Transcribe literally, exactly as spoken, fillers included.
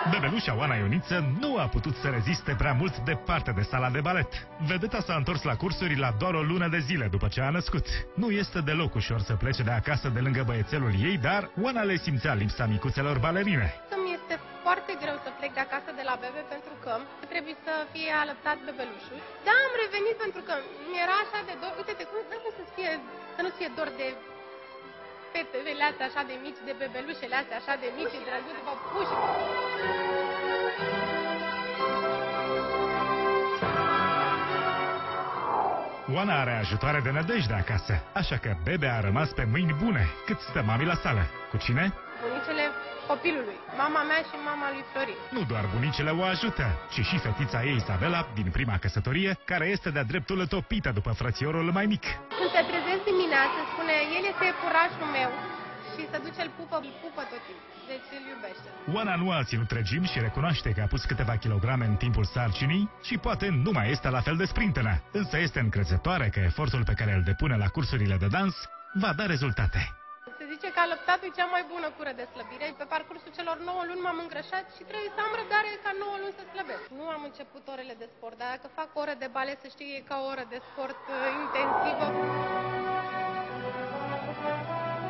Bebelușa Oana Ioniță nu a putut să reziste prea mult departe de sala de balet. Vedeta s-a întors la cursuri la doar o lună de zile după ce a născut. Nu este deloc ușor să plece de acasă de lângă băiețelul ei, dar Oana le simțea lipsa micuțelor balerine. Îmi este foarte greu să plec de acasă de la bebe pentru că trebuie să fie alăptat bebelușul. Da, am revenit pentru că mi-era așa de dor. Uite-te cum să fie, să nu fie dor de fetele astea așa de mici, de bebelușele astea așa de mici, drăguțe, păpuși. Oana are ajutoare de nădejde acasă, așa că bebe a rămas pe mâini bune cât stă mami la sală. Cu cine? Bunicele copilului, mama mea și mama lui Florin. Nu doar bunicele o ajută, ci și fetița ei, Isabela, din prima căsătorie, care este de-a dreptul topită după frățiorul mai mic. Când se trezesc dimineața, spune, el este iepurașul meu și se duce, îl pupă, îl pupă tot timpul, deci îl iubește. Oana nu a ținut regim și recunoaște că a pus câteva kilograme în timpul sarcinii și poate nu mai este la fel de sprintenă, însă este încrezătoare că efortul pe care îl depune la cursurile de dans va da rezultate. Se zice că alăptatul e cea mai bună cură de slăbire. Pe parcursul celor nouă luni m-am îngrășat și trebuie să am răbdare ca nouă luni să slăbesc. Nu am început orele de sport, dar dacă fac ore de balet, să știi, e ca o oră de sport uh, intensivă.